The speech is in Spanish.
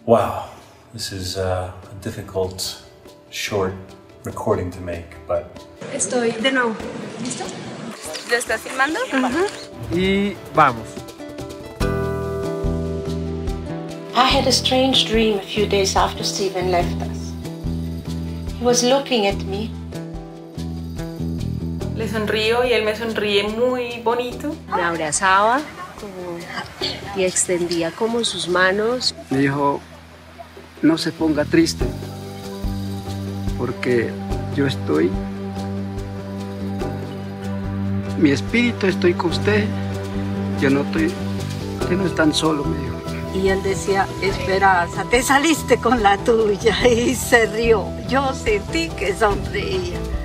Wow, this is a difficult, short recording to make, but... Estoy de nuevo. ¿Listo? ¿Lo estás filmando? Y vamos. I had a strange dream a few days after Stephen left us. He was looking at me. Le sonrío y él me sonríe muy bonito. Me abrazaba y extendía como sus manos. Me dijo, no se ponga triste, porque yo estoy, mi espíritu estoy con usted, yo no están solo, me dijo. Y él decía, Esperanza, te saliste con la tuya, y se rió. Yo sentí que sonreía.